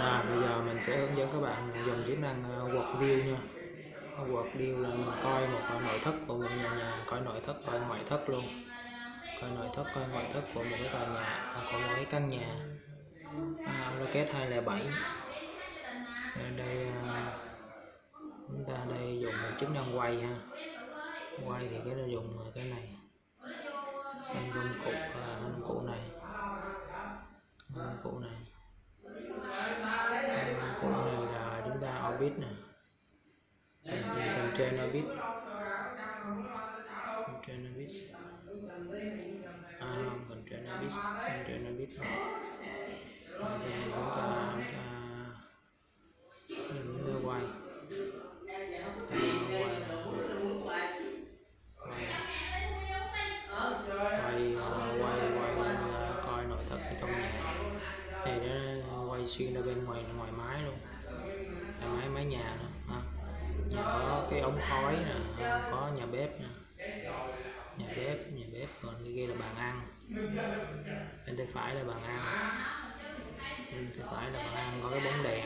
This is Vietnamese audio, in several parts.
Bây giờ mình sẽ hướng dẫn các bạn dùng chức năng quật view nha. Quật view là mình coi một nội thất của một nhà, coi nội thất coi ngoại thất luôn, coi nội thất coi ngoại thất của một cái tòa nhà, của một cái căn nhà AutoCAD 207. Đây chúng ta đây dùng chức năng quay ha. Quay thì cái dùng cái này, anh công cụ này, công cụ này, công cụ này là chúng ta orbit nè, constrain orbit, constrain orbit, constrain orbit, constrain orbit. Chúng ta quay, quay coi nội thất ở trong nhà này, nó quay xuyên ra bên ngoài mái luôn, mái nhà nữa. Nhà có cái ống khói nè, có nhà bếp nè, nhà bếp, còn kia là bàn ăn, bên tay phải là bàn ăn, có cái bóng đèn,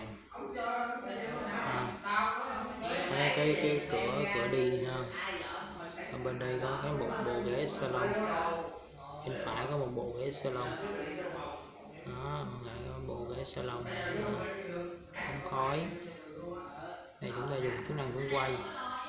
cái cửa đi ha. Ở bên đây có cái một bộ ghế salon, bên phải có một bộ ghế salon đó, lại có bộ ghế salon, ống khói. Đây chúng ta dùng chức năng cũng quay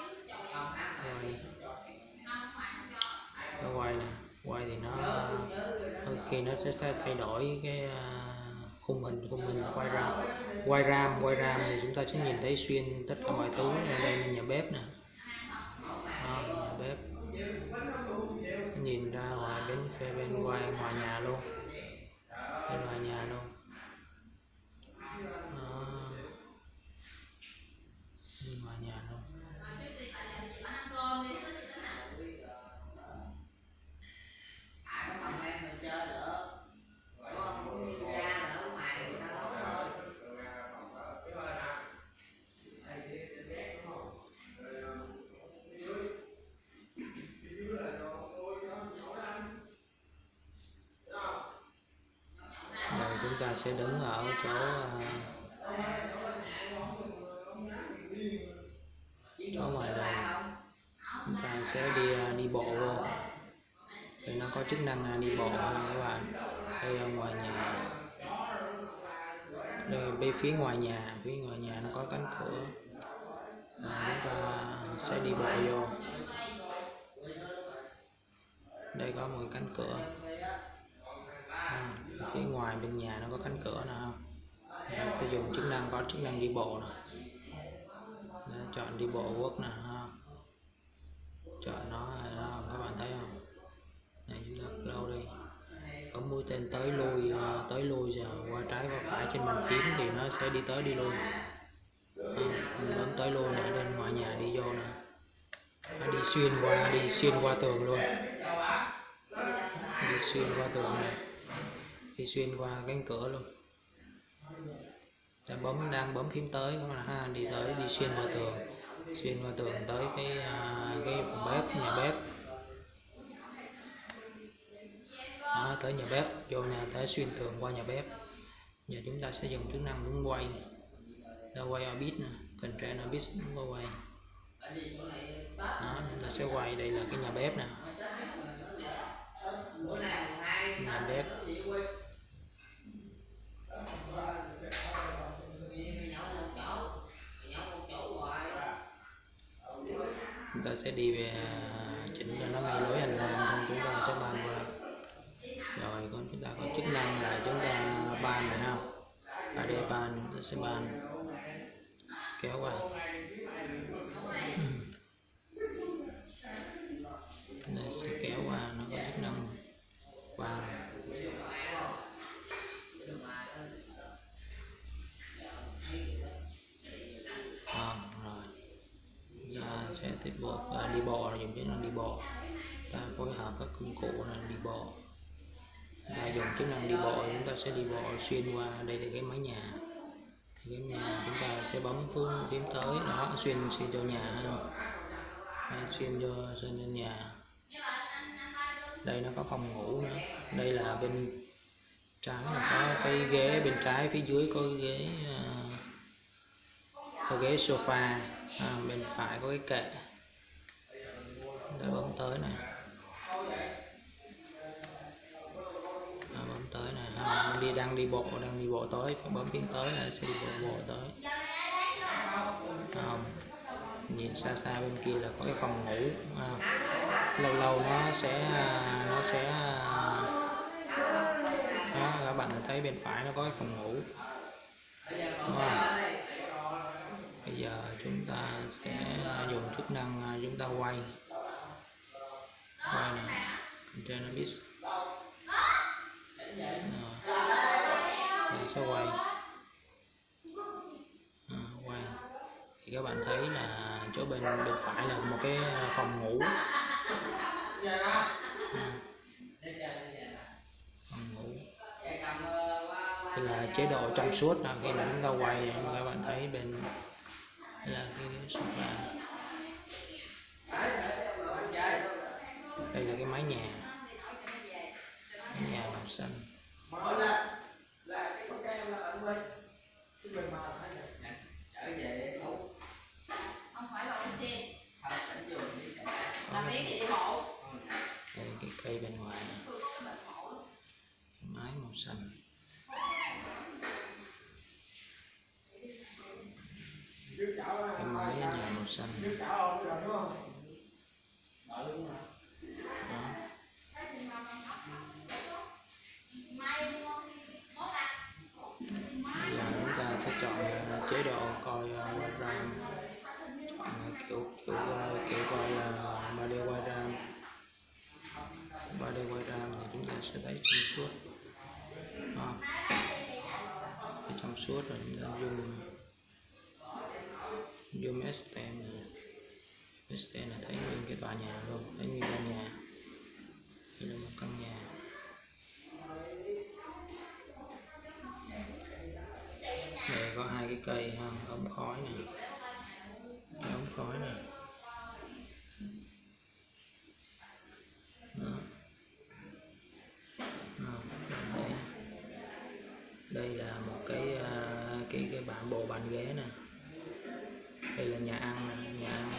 nè, quay thì nó khi nó sẽ thay đổi cái khung hình quay ram thì chúng ta sẽ nhìn thấy xuyên tất cả mọi thứ. Đây là nhà bếp nè, nhà bếp, nhìn ra ngoài bên ngoài nhà luôn, bên ngoài nhà luôn. Bên ngoài nhà luôn. Rồi chúng ta sẽ đứng ở chỗ ngoài đây, chúng ta sẽ đi bộ vô. Thì nó có chức năng đi bộ nha các bạn. Đây ở ngoài nhà, đây bên phía ngoài nhà nó có cánh cửa, chúng ta sẽ đi bộ vô. Đây có một cánh cửa, phía ngoài bên nhà nó có cánh cửa nào, ta sẽ dùng có chức năng đi bộ nè. Chọn đi bộ quốc nè, chọn nó các bạn thấy không? Này chúng ta đâu đi, bấm mũi tên tới lui rồi qua trái qua phải trên bàn phím thì nó sẽ đi tới đi lui. Mình bấm tới lui ở bên ngoài nhà đi vô nè, nó đi xuyên qua tường luôn, đi xuyên qua tường này, đi xuyên qua cánh cửa luôn. Ta đang bấm phím tới các bạn đi xuyên qua tường tới cái bếp, nhà bếp đó, tới nhà bếp, vô nhà tới xuyên tường qua nhà bếp. Giờ chúng ta sẽ dùng chức năng cũng quay, quay orbit nè, constrain orbit quay đó, chúng ta sẽ quay. Đây là cái nhà bếp nè, nhà bếp. Chúng ta sẽ đi về chỉnh cho nó ngay lối hành lang, xong chúng ta sẽ ban qua. Rồi chúng ta có chức năng là chúng ta ban này không? Ở đây ban, chúng ta sẽ ban kéo qua. Đây sẽ kéo qua, nó có chức năng ban. Rồi sẽ tiếp tục đi bộ, dùng chức năng đi bộ. Ta phối hợp các công cụ là đi bộ. Ta dùng chức năng đi bộ, chúng ta sẽ đi bộ xuyên qua. Đây là cái mái nhà, thì cái nhà chúng ta sẽ bấm phím tới đó, xuyên vô nhà, xuyên vô nhà. Đây nó có phòng ngủ nữa, đây là bên Trái là có cái ghế, bên trái phía dưới có ghế sofa, bên phải có cái kệ. Đã bấm tới này, bấm tới này, mình đang đi bộ tới, phải bấm phím tới là sẽ đi bộ tới. Nhìn xa xa bên kia là có cái phòng ngủ, lâu lâu nó sẽ đó, các bạn thấy bên phải nó có cái phòng ngủ, đúng không? Bây giờ chúng ta sẽ dùng chức năng chúng ta quay này, Dynamics, mình sẽ quay, thì các bạn thấy là chỗ bên phải là một cái phòng ngủ, thì là chế độ trong suốt là khi mà chúng ta quay, các bạn thấy bên là cái sofa. Đây là cái mái nhà màu xanh. Đây cái cây bên ngoài này, mái màu xanh. Cái mái nhà màu xanh. Đó. Bây giờ chúng ta sẽ chọn chế độ coi quay RAM, kiểu coi là 3D quay RAM. 3D quay RAM thì chúng ta sẽ thấy trong suốt. Trong suốt rồi chúng ta zoom extend là thấy nguyên cái tòa nhà luôn, thấy nguyên căn nhà. Đây là một căn nhà. Đây có hai cái cây ống khói này, ống khói này. Đây là một cái bộ bàn ghế nè. Đây là nhà ăn nè, nhà ăn.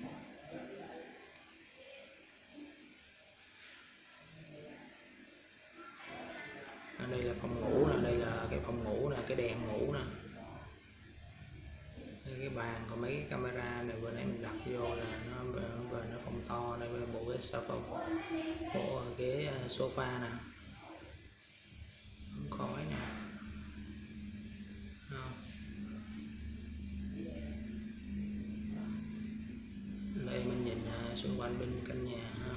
Đây là phòng ngủ nè, đây là cái phòng ngủ nè, cái đèn ngủ nè. Đây cái bàn, có mấy cái camera này vừa nãy mình đặt vô là nó phòng to. Đây là bộ ghế sofa, bộ ghế sofa nè, khói nè. Đây mình nhìn xung quanh bên căn nhà ha.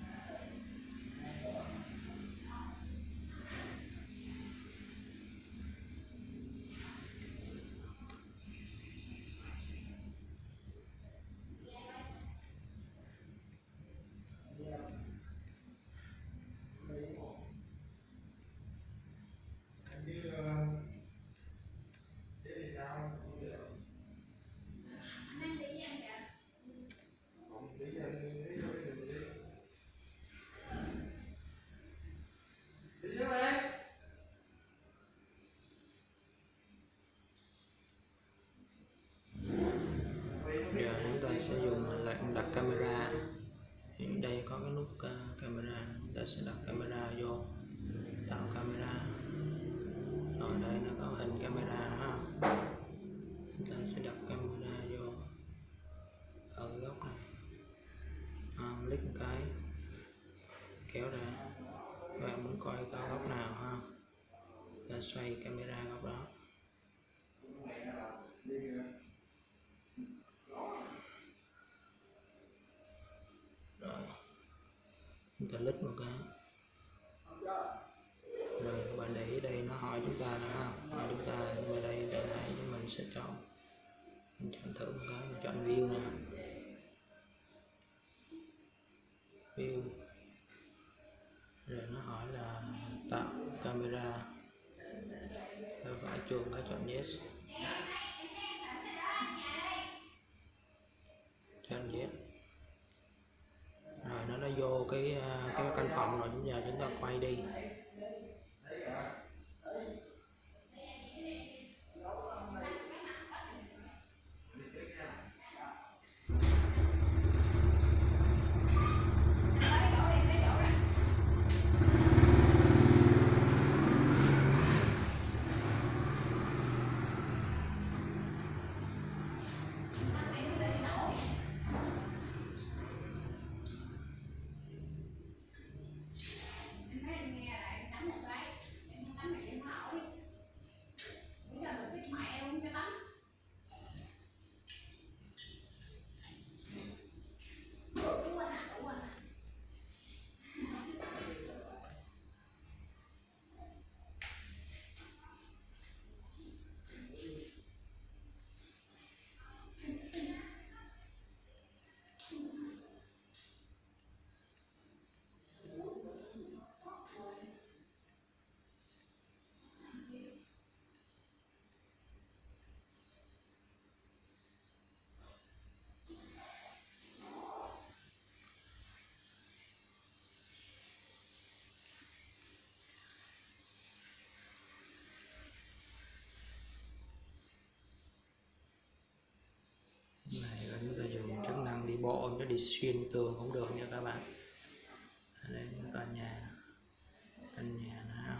Giờ chúng ta sẽ dùng đặt camera. Thì đây có cái nút camera, chúng ta sẽ đặt camera vô, tạo camera. Rồi đây nó có hình camera đó, chúng ta sẽ đặt camera vô ở góc này, click một cái kéo ra. Các bạn muốn coi cao góc nào ha, ta xoay camera góc đó. Rồi chúng ta lít một cái. Rồi các bạn để ý đây nó hỏi chúng ta là chúng ta vào đây để lại, chúng mình sẽ chọn, mình chọn thử một cái, mình chọn view nè, view. Rồi nó hỏi là tạo camera, rồi phải chuông cái chọn yes, chọn yes. Rồi nó vô cái căn phòng rồi, chúng ta quay đi. đi xuyên tường cũng được nha các bạn. Đây căn nhà nè.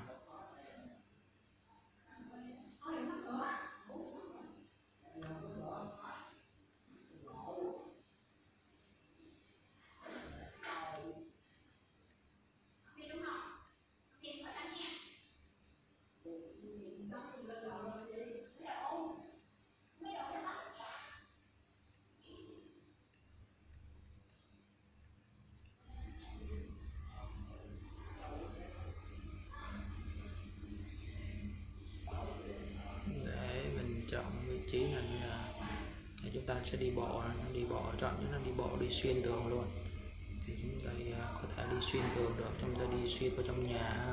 Để mình chọn vị trí này là để chúng ta sẽ đi bộ, chọn cho nó đi bộ đi xuyên tường luôn, thì chúng ta có thể đi xuyên tường được, chúng ta đi xuyên vào trong nhà ha.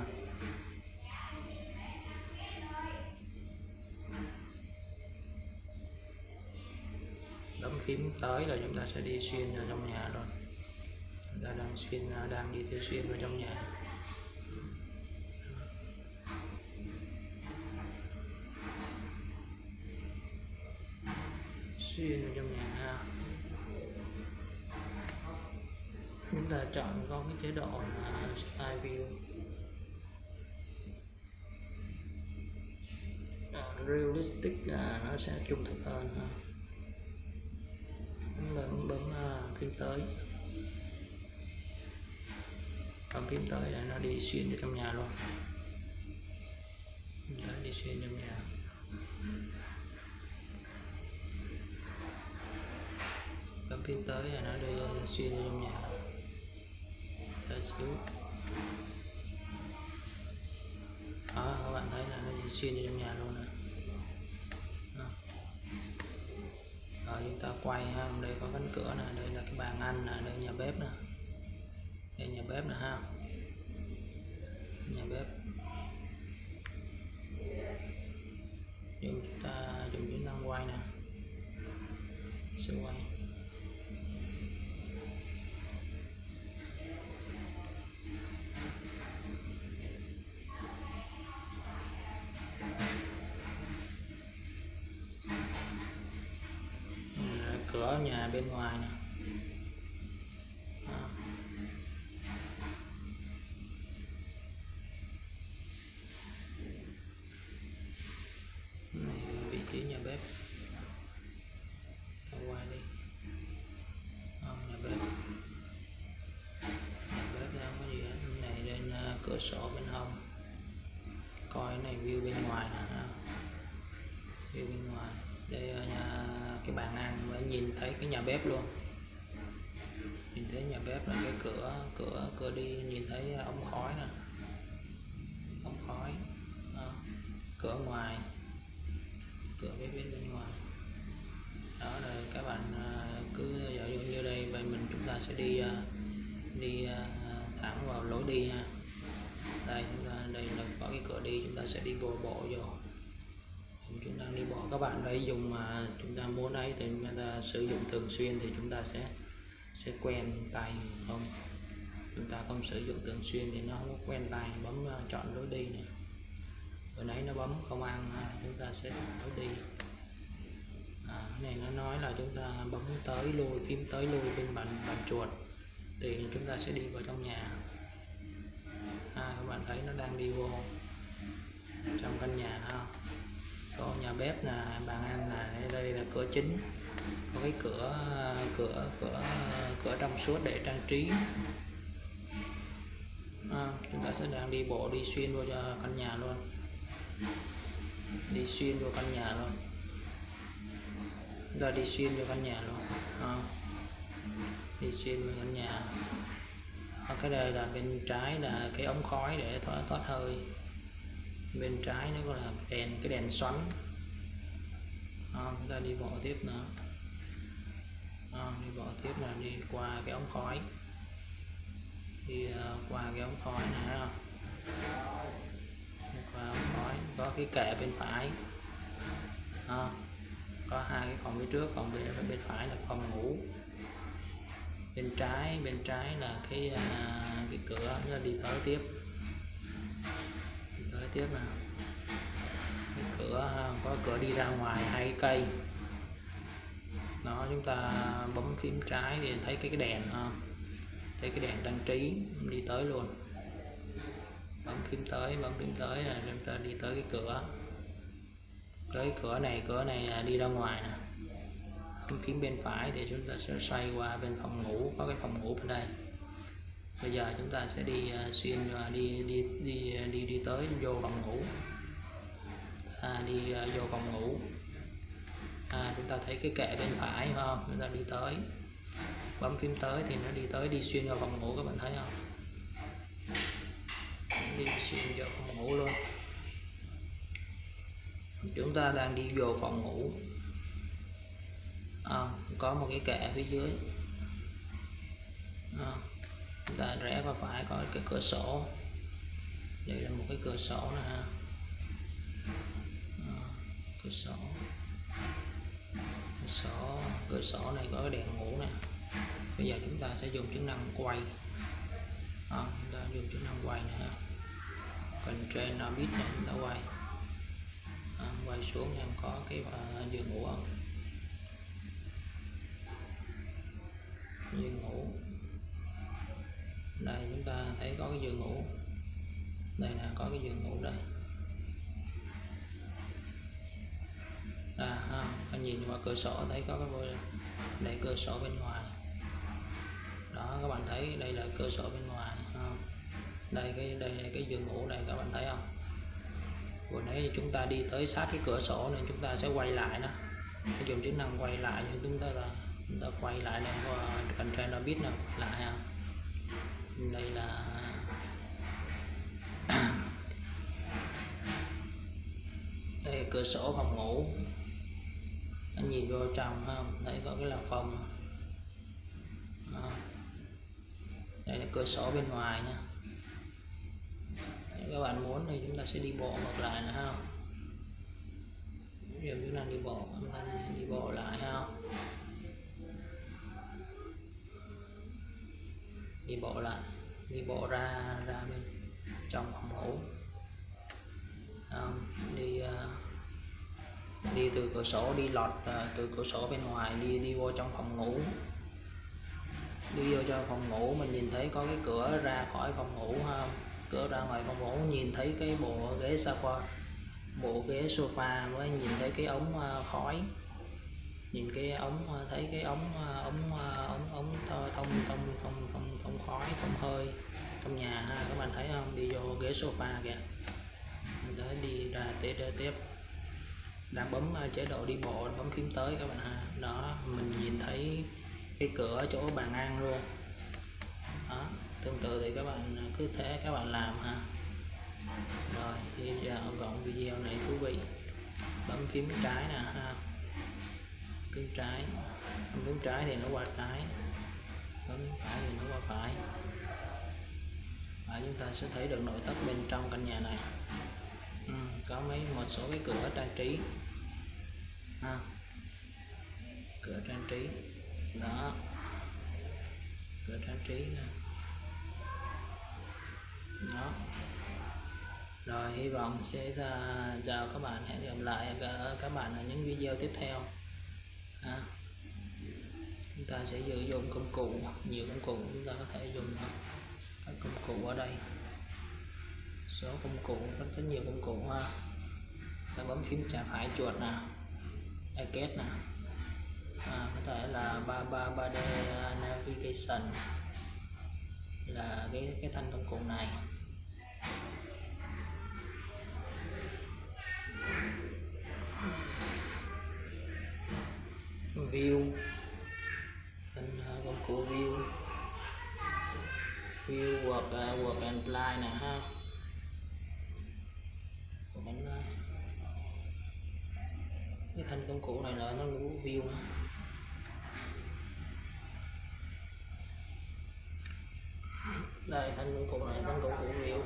Bấm phím tới là chúng ta sẽ đi xuyên vào trong nhà luôn. Chúng ta đang đi theo xuyên vào trong nhà. Xuyên vào trong nhà ha. Chúng ta chọn có cái chế độ Style View, Realistic là nó sẽ trung thực hơn ha. Bấm phím tới, để nó đi xuyên vào trong nhà luôn. Chúng ta đi xuyên trong nhà. Bấm phím tới là nó đi xuyên vào trong nhà. Đợi xíu. Đó, các bạn thấy là nó đi xuyên vào trong nhà luôn nè. Rồi chúng ta quay ha, đây có cánh cửa nè, đây là cái bàn ăn nè, đây nhà bếp nè, đây nhà bếp nè ha, nhà bếp. Chúng ta dùng chức năng quay nè, sẽ quay. Cửa nhà bên ngoài nè. Này vị trí nhà bếp. Quay đi. Nhà bếp. Nhà bếp đây không có gì hết. Này lên cửa sổ bên hông. Coi cái này view bên ngoài nè. View bên ngoài. Đây cái bàn ăn mới nhìn thấy cái nhà bếp luôn, nhìn thấy nhà bếp là cái cửa đi, nhìn thấy ống khói nè, ống khói. Cửa ngoài, cửa bếp bên ngoài. Đó là các bạn cứ dạo dụ như đây, vậy chúng ta sẽ đi thẳng vào lối đi ha. Đây đây là có cái cửa đi, chúng ta sẽ đi bộ vô. Chúng ta đi bộ, các bạn phải dùng mà chúng ta muốn ấy thì chúng ta sử dụng thường xuyên thì chúng ta sẽ quen tay. Không, chúng ta không sử dụng thường xuyên thì nó không có quen tay. Bấm chọn lối đi này, bữa nãy nó bấm không ăn ha, chúng ta sẽ lối đi. Cái này nó nói là chúng ta bấm tới lui, phím tới lui bên bàn chuột thì chúng ta sẽ đi vào trong nhà. Các bạn thấy nó đang đi vô trong căn nhà ha. Có nhà bếp nè, bàn ăn nè, đây là cửa chính, có cái cửa trong suốt để trang trí. Chúng ta sẽ đang đi bộ đi xuyên vô căn nhà luôn, đi xuyên vô căn nhà luôn, chúng ta đi xuyên vô căn nhà luôn, đi xuyên vô căn nhà. Cái đây là bên trái là cái ống khói để thoát hơi. Bên trái nó có là cái đèn xoắn. Chúng ta đi bộ tiếp nữa. Đi bộ tiếp là đi qua cái ống khói, đi qua cái ống khói này, đi qua ống khói. Có cái kệ bên phải, có hai cái phòng phía trước, còn bên phải là phòng ngủ. Bên trái là cái cửa, nó đi tới tiếp. Tiếp nào, cái cửa có cửa đi ra ngoài 2 cây, Đó, chúng ta bấm phím trái thì thấy cái đèn ha, thấy cái đèn trang trí đi tới luôn. Bấm phím tới là chúng ta đi tới cái cửa. Tới cửa này đi ra ngoài nè. Bấm phím bên phải thì chúng ta sẽ xoay qua bên phòng ngủ, có cái phòng ngủ bên đây. Bây giờ chúng ta sẽ đi xuyên đi tới vô phòng ngủ. Đi vô phòng ngủ. Chúng ta thấy cái kệ bên phải không? Chúng ta đi tới. Bấm phím tới thì nó đi xuyên vào phòng ngủ, các bạn thấy không? Đi xuyên vào phòng ngủ luôn. Chúng ta đang đi vô phòng ngủ. Có một cái kệ phía dưới. Chúng ta rẽ vào phải có cái cửa sổ. Đây là một cái cửa sổ nè ha. Cửa sổ này có cái đèn ngủ nè. Bây giờ chúng ta sẽ dùng chức năng quay. Chúng ta dùng chức năng quay nè. Control Nabit này chúng ta quay. Quay xuống em có cái giường ngủ không? Giường ngủ. Đây chúng ta thấy có cái giường ngủ. Đây nè, có cái giường ngủ đây. Các nhìn qua cửa sổ thấy có cái đây cửa sổ bên ngoài. Đó, các bạn thấy đây là cửa sổ bên ngoài không? Đây là cái giường ngủ này, các bạn thấy không? Vừa nãy chúng ta đi tới sát cái cửa sổ nên chúng ta sẽ quay lại đó. Dùng chức năng quay lại cho chúng ta quay lại này, Control nó biết nào lại ha. Đây là đây là cửa sổ phòng ngủ. Anh nhìn vô trong không? Thấy có cái là phòng. Đây là cửa sổ bên ngoài nha. Nếu các bạn muốn thì chúng ta sẽ đi bộ ngược lại nữa ha. Giờ chúng ta đi bộ lại ha. Đi bộ ra bên trong phòng ngủ. Đi từ cửa sổ, đi lọt từ cửa sổ bên ngoài đi vô trong phòng ngủ. Đi vô trong phòng ngủ mình nhìn thấy có cái cửa ra khỏi phòng ngủ ha. Cửa ra ngoài phòng ngủ nhìn thấy cái bộ ghế sofa với nhìn thấy cái ống khói. Nhìn cái ống, thấy cái ống thông khói, thông hơi trong nhà ha, các bạn thấy không? Đi vô ghế sofa kìa. Đó, đi ra tiếp. Đang bấm chế độ đi bộ, bấm phím tới các bạn ha. Đó, mình nhìn thấy cái cửa chỗ bàn ăn luôn. Đó, tương tự thì các bạn cứ thế các bạn làm ha. Rồi, hy vọng video này thú vị. Bấm phím trái nè ha. Phím trái thì nó qua trái, bấm phải thì nó qua phải. Và chúng ta sẽ thấy được nội thất bên trong căn nhà này. Có một số cái cửa trang trí ha. Cửa trang trí đó, cửa trang trí nè. Đó. Rồi, hy vọng sẽ chào các bạn, hẹn gặp lại các bạn ở những video tiếp theo. Chúng ta sẽ sử dụng công cụ, nhiều công cụ chúng ta có thể dùng các công cụ ở đây. Số công cụ rất nhiều công cụ ha. Ta bấm phím chà phải chuột nè, Eket nè, có thể là 3D navigation là cái thanh công cụ này. View, công cụ view work and play nè ha. Cái thanh công cụ này là nó lưu view nữa. Đây thanh công cụ này, thanh công cụ view,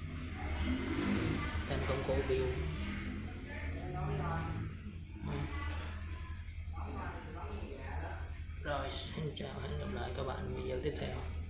thanh công cụ view. Rồi, xin chào, hẹn gặp lại các bạn video tiếp theo.